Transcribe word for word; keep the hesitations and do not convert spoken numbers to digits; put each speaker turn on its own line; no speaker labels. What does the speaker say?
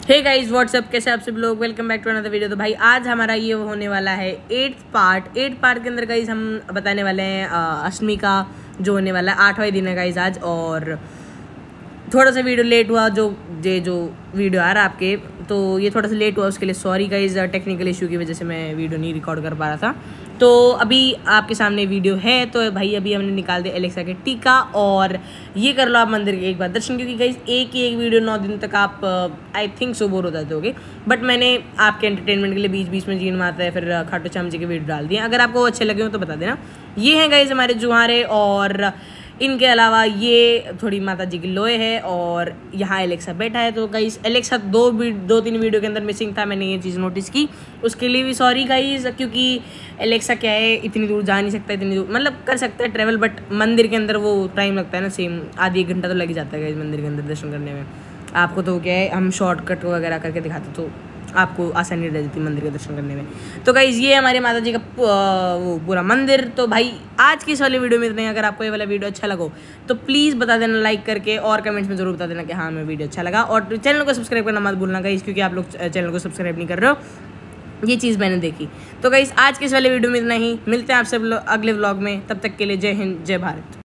Hey guys what's up, कैसे आप सब लोग। Welcome back to another video. तो भाई आज हमारा ये होने वाला है एट्थ पार्ट। एट्थ पार्ट के अंदर गाइस हम बताने वाले हैं अष्टमी का जो होने वाला है। आठवां दिन है गाइस आज, और थोड़ा सा वीडियो लेट हुआ। जो ये जो वीडियो आ रहा है आपके, तो ये थोड़ा सा लेट हुआ, उसके लिए सॉरी गाइस। टेक्निकल इशू की वजह से मैं वीडियो नहीं रिकॉर्ड कर पा रहा था। तो अभी आपके सामने वीडियो है। तो भाई अभी हमने निकाल दिया एलेक्सा के टीका, और ये कर लो आप मंदिर के एक बार दर्शन, क्योंकि गाइस एक ही एक वीडियो नौ दिन तक आप आई थिंक सो बोर हो जाते होगे। बट मैंने आपके एंटरटेनमेंट के लिए बीच बीच में जीन मारता है, फिर खाटू श्याम जी के वीडियो डाल दिए। अगर आपको अच्छे लगे हो तो बता देना। ये हैं गाइस हमारे जुहारे, और इनके अलावा ये थोड़ी माता जी की लोए है, और यहाँ एलेक्सा बैठा है। तो गाइस एलेक्सा दो दो तीन वीडियो के अंदर मिसिंग था, मैंने ये चीज़ नोटिस की। उसके लिए भी सॉरी गाइस, क्योंकि एलेक्सा क्या है, इतनी दूर जा नहीं सकता, इतनी दूर मतलब कर सकता है ट्रैवल, बट मंदिर के अंदर वो टाइम लगता है ना, सेम आधी एक घंटा तो लग जाता है गाइस मंदिर के अंदर दर्शन करने में। आपको तो क्या है, हम शॉर्टकट वगैरह करके दिखाते तो आपको आसानी रह जाती मंदिर के दर्शन करने में। तो गाइस ये हमारे माता जी का वो पूरा मंदिर। तो भाई आज की इस वाले वीडियो में इतना ही। अगर आपको ये वाला वीडियो अच्छा लगा तो प्लीज़ बता देना लाइक करके, और कमेंट्स में जरूर बता देना कि हाँ हमें वीडियो अच्छा लगा। और चैनल को सब्सक्राइब करना मत भूलना गाइस, क्योंकि आप लोग चैनल को सब्सक्राइब नहीं कर रहे हो। ये चीज़ मैंने देखी। तो गाइस आज के इस वाले वीडियो में इतना ही। मिलते हैं आप सब लोग अगले व्लॉग में। तब तक के लिए जय हिंद, जय भारत।